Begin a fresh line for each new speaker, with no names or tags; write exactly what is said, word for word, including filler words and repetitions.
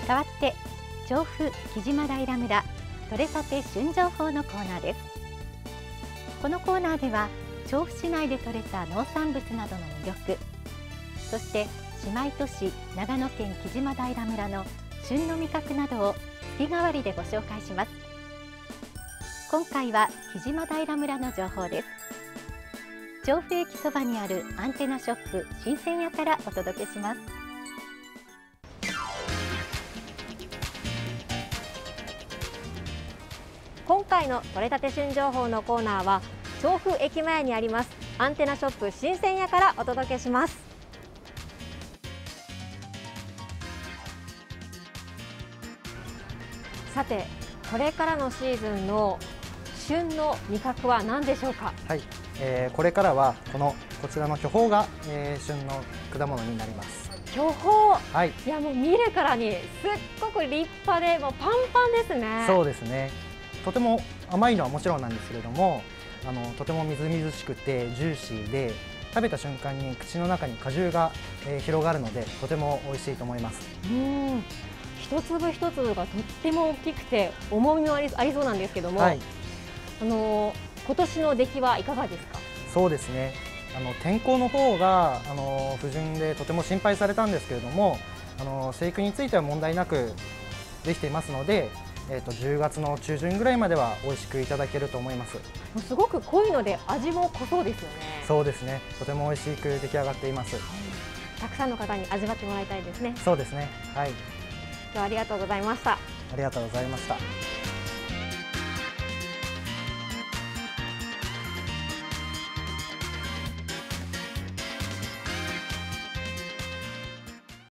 代わって調布木島平村取れたて旬情報のコーナーです。このコーナーでは調布市内で採れた農産物などの魅力、そして姉妹都市長野県木島平村の旬の味覚などを月替わりでご紹介します。今回は木島平村の情報です。調布駅そばにあるアンテナショップ新鮮屋からお届けします。
今回の取れたて旬情報のコーナーは調布駅前にありますアンテナショップ新鮮屋からお届けします。さて、これからのシーズンの旬の味覚は何でしょうか。
はい、えー、これからはこのこちらの巨峰が、えー、旬の果物になります。
巨峰、
はい、
いやもう見るからにすっごく立派でもうパンパンですね。
そうですね。とても甘いのはもちろんなんですけれども、あのとてもみずみずしくてジューシーで、食べた瞬間に口の中に果汁が、えー、広がるのでとても美味しいと思います。
うん、一粒一粒がとっても大きくて重みもあり、ありそうなんですけども、はい、あの今年の出来はいかがですか。
そうですね、あの天候の方があの不順でとても心配されたんですけれども、あの生育については問題なくできていますので、えーとじゅうがつの中旬ぐらいまでは美味しくいただけると思います。
すごく濃いので味も濃そうですよね。
そうですね、とても美味しく出来上がっています。
たくさんの方に味わってもらいたいですね。
そうですね。はい。
今日はありがとうございました。
ありがとうございました。